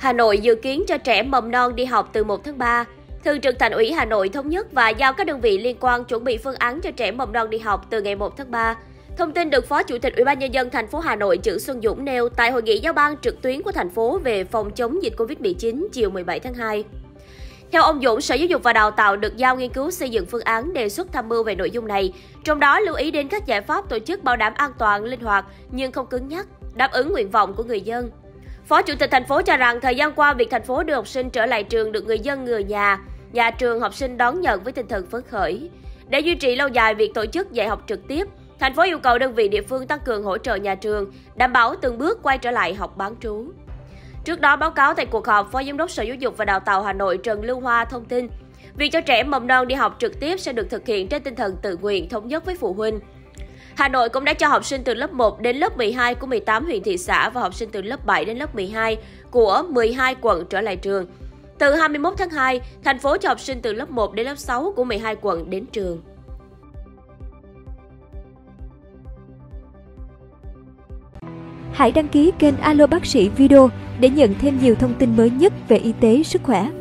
Hà Nội dự kiến cho trẻ mầm non đi học từ 1 tháng 3. Thường trực Thành ủy Hà Nội thống nhất và giao các đơn vị liên quan chuẩn bị phương án cho trẻ mầm non đi học từ ngày 1 tháng 3. Thông tin được Phó Chủ tịch Ủy ban Nhân dân thành phố Hà Nội Chử Xuân Dũng nêu tại hội nghị giao ban trực tuyến của thành phố về phòng chống dịch Covid-19 chiều 17 tháng 2. Theo ông Dũng, Sở Giáo dục và Đào tạo được giao nghiên cứu xây dựng phương án đề xuất tham mưu về nội dung này, trong đó lưu ý đến các giải pháp tổ chức bảo đảm an toàn, linh hoạt nhưng không cứng nhắc, đáp ứng nguyện vọng của người dân. Phó Chủ tịch thành phố cho rằng thời gian qua việc thành phố đưa học sinh trở lại trường được người dân, người nhà trường, học sinh đón nhận với tinh thần phấn khởi. Để duy trì lâu dài việc tổ chức dạy học trực tiếp, thành phố yêu cầu đơn vị địa phương tăng cường hỗ trợ nhà trường, đảm bảo từng bước quay trở lại học bán trú. Trước đó, báo cáo tại cuộc họp, Phó Giám đốc Sở Giáo dục và Đào tạo Hà Nội Trần Lưu Hoa thông tin, việc cho trẻ mầm non đi học trực tiếp sẽ được thực hiện trên tinh thần tự nguyện thống nhất với phụ huynh. Hà Nội cũng đã cho học sinh từ lớp 1 đến lớp 12 của 18 huyện thị xã và học sinh từ lớp 7 đến lớp 12 của 12 quận trở lại trường. Từ 21 tháng 2, thành phố cho học sinh từ lớp 1 đến lớp 6 của 12 quận đến trường. Hãy đăng ký kênh Alo Bác sĩ Video để nhận thêm nhiều thông tin mới nhất về y tế, sức khỏe.